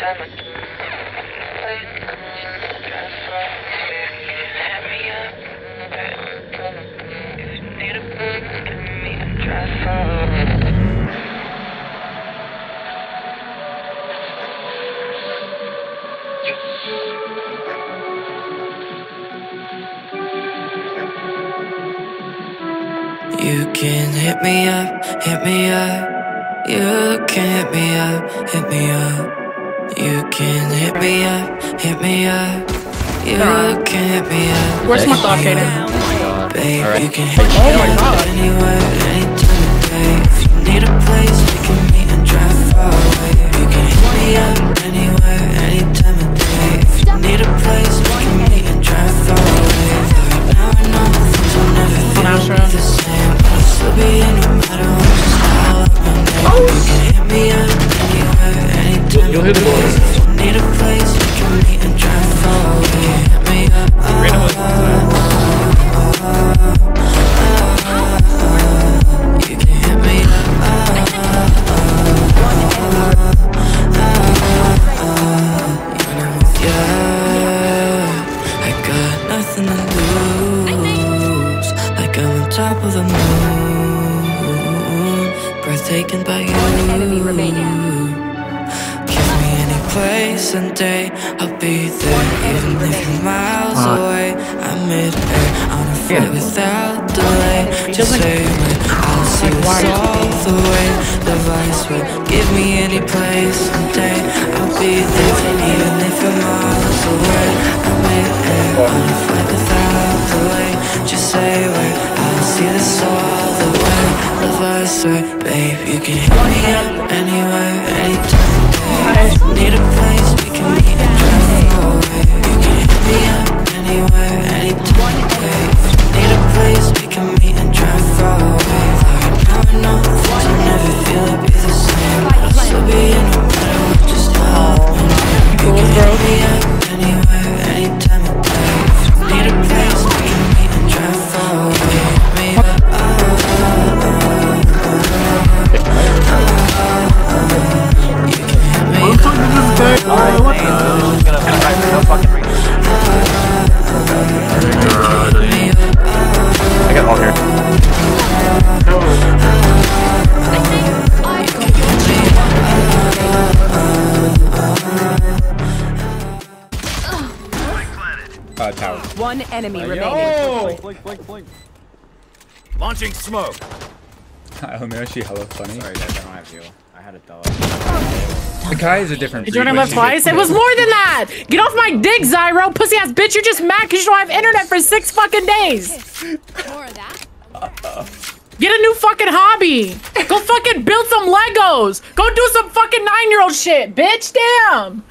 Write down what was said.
You can hit me up, hit me up. You can hit me up, hit me up. You can hit me up, hit me up. You can hit me up. Where's my thought, Kaden? Babe, right. You can hit me up anywhere, anytime of day. If you need a place, we can meet and drive far away. You can hit me up anywhere, anytime of day. If you need a place, we can meet and drive far away. Right now I know things will never feel the same, but I'll still be in no matter what. Just call up my name. You can hit me up anywhere, anytime of day. If you need a place, we can meet and drive far away. Hit me up. You can hit me up. I got nothing to lose. Like I'm on top of the moon, breathtaking by you. Give me any place and day, I'll be there. Even if you're miles away, I'm mid-air on a flight without delay. Just say when I'll see us all the way. The vice will give me any place and day, I'll be there. Even if you're miles away, I'm mid-air on a flight without delay. Just say when I'll see this all the way. The vice way, babe, you can hit me up anywhere, anytime. Need a place we can meet and drive far away. You can hit me up anywhere, anytime. Need a place we can meet and drive far away. Right now I know things will never feel like be the same, but I'll still be in no matter what. Just love my name. You can hit me up anywhere, anytime of day. Need a place we can meet and drive far away. Hit me up. I got all here. Tower. One enemy remaining. Blink. Launching smoke. I don't know, she hella funny. Sorry guys, I don't have you. I had a dog. The guy is a different breed. Did you want to left twice? It was more than that! Get off my dick, Zyro! Pussy ass bitch, you're just mad because you don't have internet for 6 fucking days! More of that? Get a new fucking hobby! Go fucking build some Legos! Go do some fucking 9-year-old shit, bitch! Damn!